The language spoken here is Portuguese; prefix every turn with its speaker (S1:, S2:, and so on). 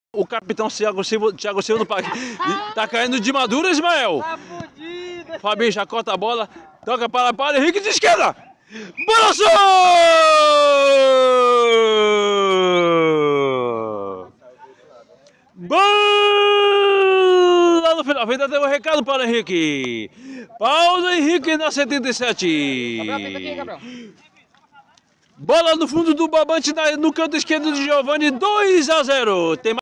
S1: O capitão Thiago Silva do Parque. Tá caindo de madura, Ismael.
S2: Tá fudido.
S1: Fabinho já corta a bola. Toca para Henrique de esquerda. Balançou! Bola no final. Ainda tem um recado para o Henrique. Paulo Henrique na 77.
S2: Gabriel, tenta aqui, Gabriel.
S1: Bola no fundo do barbante no canto esquerdo de Giovani, 2 a 0. Tem mais